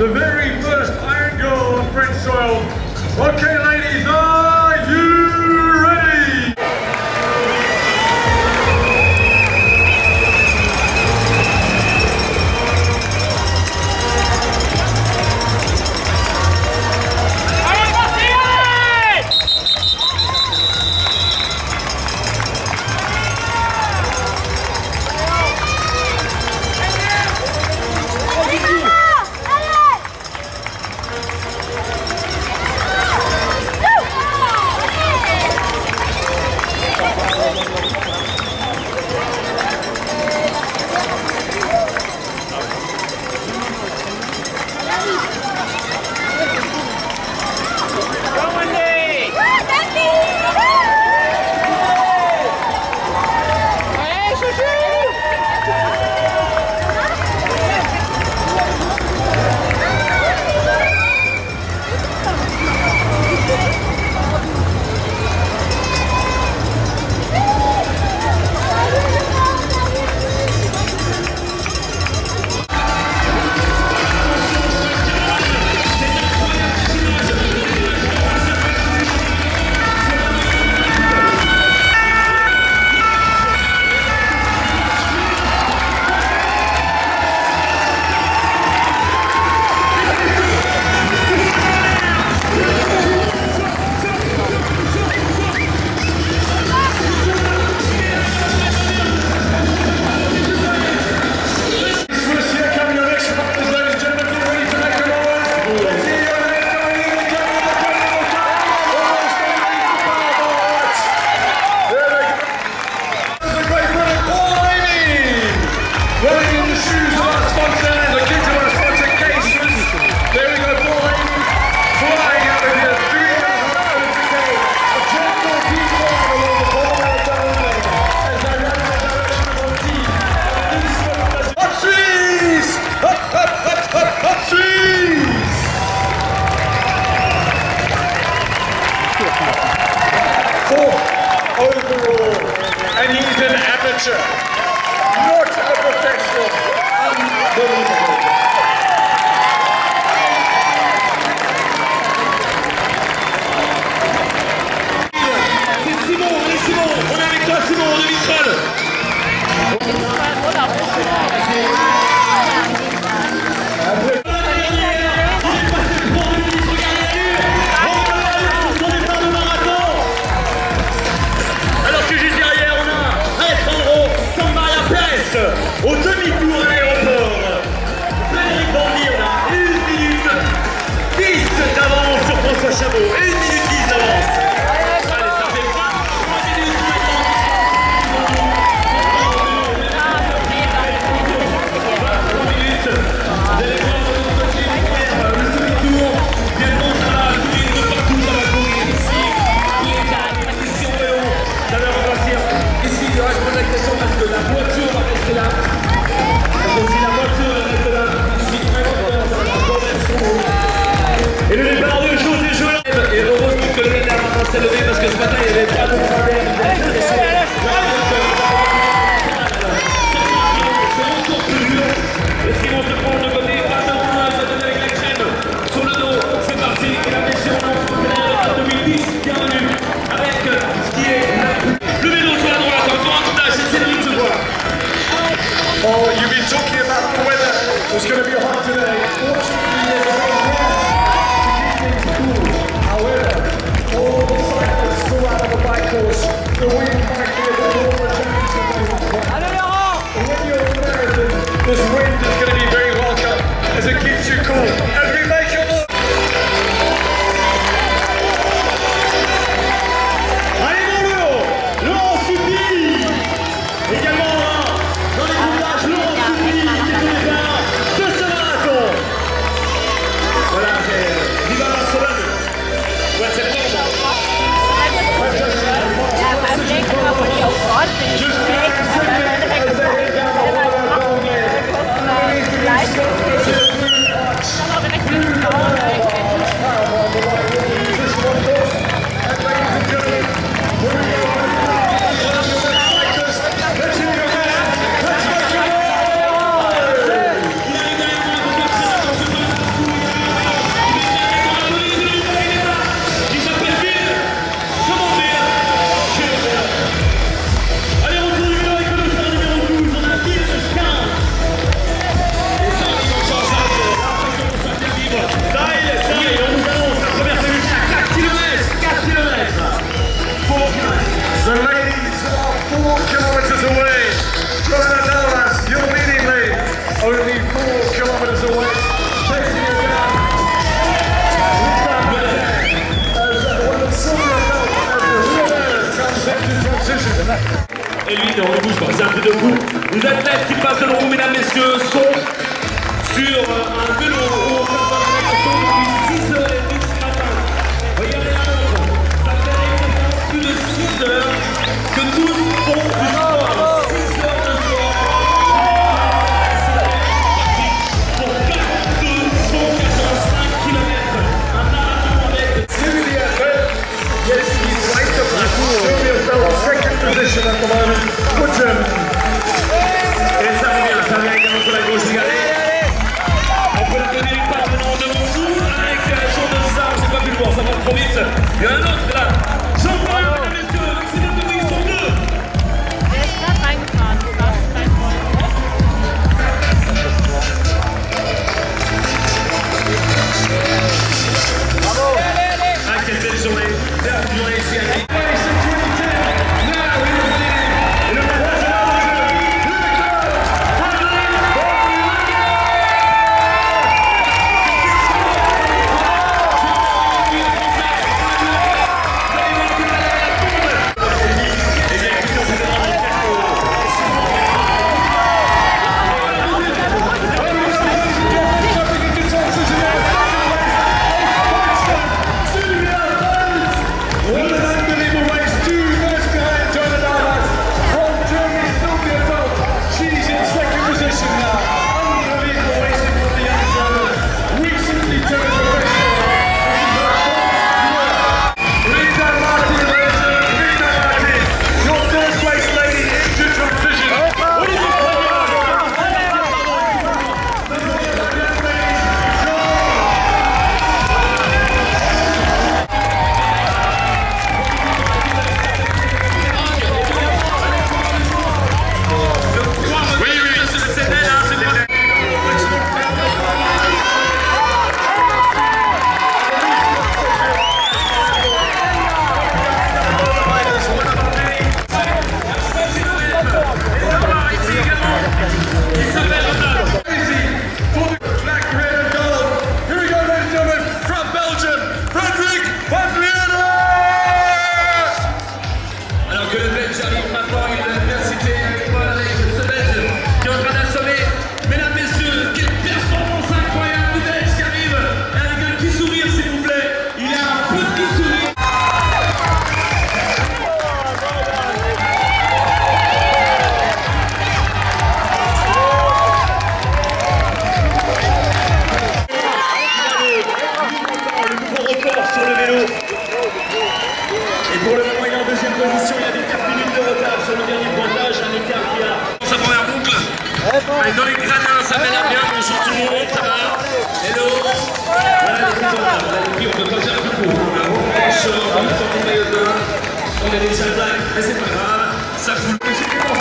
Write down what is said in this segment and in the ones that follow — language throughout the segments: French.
the very first Iron Goal on French soil. Okay, ladies, are you ready? Overall, and he's an amateur, not a professional. Unbelievable. C'est Simon, allez Simon, on est avec toi Simon, on est Mistral. Au demi-tour à l'aéroport, Frédéric Bandy, on a 1 minute 10 d'avance sur François Chabot. 1 minute 10 d'avance. Allez, ça fait 3 minutes maintenant. 3 minutes. Vous allez voir de l'autre côté le demi-tour. Bientôt, ça va courir de partout, ça va courir ici. Ici, on vélo. Ça va repartir. Ici, il y aura je pose la question parce que la voiture va rester là. Parce que si la voiture reste là, ici, ça va et le départ de José Joël. Et heureusement que le dernier s'est levé parce que ce matin, il y avait pas de problème. C'est encore plus dur. Est-ce qu'ils vont se prendre le côté face au point, ça donne avec la crème sur le dos. C'est parti. Et la mission en 2010, bienvenue avec ce qui est le vélo sur la droite. Encore un tournage, c'est le minutes de voir. Oh, you've been talking about the weather. It's going to be hot today. Fortunately, there's a lot of wind to keep things cool. However, all the cyclists go out of the bike course. The wind might be a little more challenging. When you're American, this wind is going to be very welcome as it keeps you cool. As we make your look. Allez, mon Léo! Laurent Soupy! Également, dans les couvrages, Laurent Soupy, qui est le départ de ce marathon. Voilà, c'est Viva Barcelone. Ouais, c'est bon. Just debout. Les athlètes qui passent devant vous, mesdames, messieurs, sont sur un vélo où on prépare la natation depuis 6h30 ce matin. Regardez la montre, ça fait exactement plus de 6 heures que tous font du sport. 6 heures de sport. Pour 145 km. Un marathon avec... Yes, he's right up there. Silvio Bell, second position at the moment. Good German. Et ça vient également sur la gauche, regardez. On peut la donner une passe maintenant devant vous avec son de ça, j'ai pas pu le voir, ça va trop vite. Il y a un autre là. Jean-Paul, mesdames et messieurs, Maxime de Brie, sont deux. Der ist gerade reingefahren, du darfst kein Freund. Ah, quelle belle journée. Belle journée ici à Nice. Dans les gradins, ça m'a l'air bien, bonjour tout le monde, ça va? Hello. Voilà les filles, on peut pas faire tout court. On a un short, on a sorti le maillot de bain, on a des chaldacs, mais c'est pas grave, ça fout le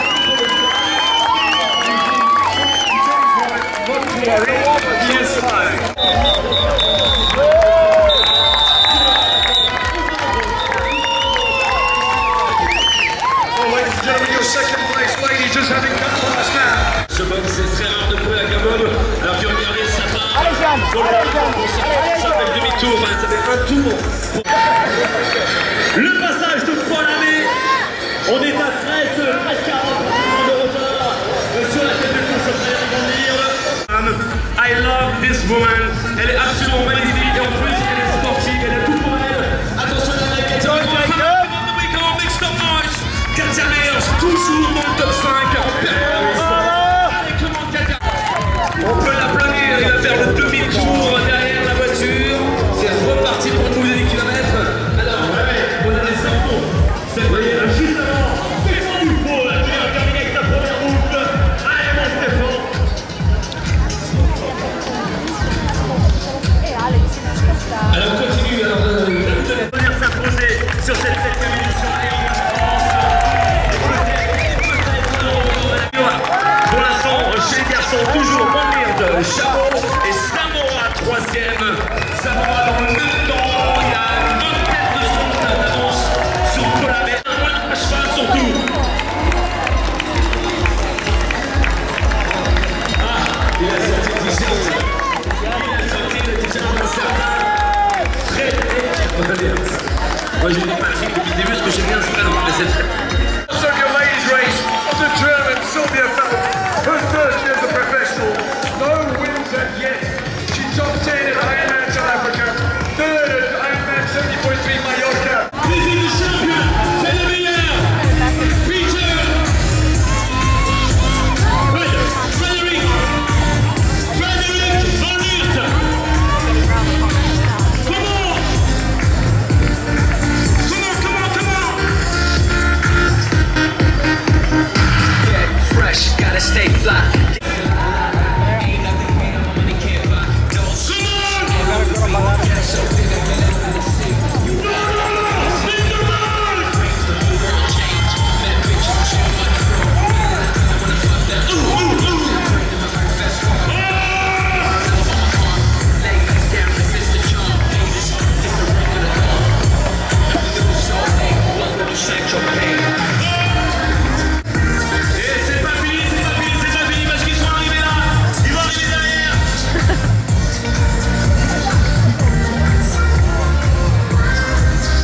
second place lady just having come past now. Ce box, c'est très rare de trouver la Gabon. Alors que regardez, ça part. Ça fait le demi-tour, ça fait un tour. Le passage de Paul Amé. On est à 13, presque 40% de retard sur la tête de course. I love this woman. Elle est absolument magnifique. Et en plus, elle est sportive. Elle a tout pour elle. Attention, la mec. Katia Meyers, toujours dans le top 5 en permanence avec le monde Katia. On peut l'applaudir, il va faire le demi-tour derrière la voiture. C'est reparti pour nous les kilomètres. Alors, on a des infos. C'est vrai, juste avant, Stéphane Dupont qui a terminé avec sa première boucle. Allez, mon Stéphane. Alors, on continue. Alors, la lutte de venir s'imposer sur cette 7e édition. Chez les garçons, toujours Mounir de Chabot et Samoa 3e. Samoa dans le même temps, il y a une autre tête de son d'avance sur Polamé, un moins de cheval surtout. Ah, il a sorti le t-shirt. Il a sorti le t-shirt d'un certain Frédéric Rodriguez. Moi j'ai dit Patrick depuis le début, parce que j'aime bien ce prénom, mais c'est Frédéric.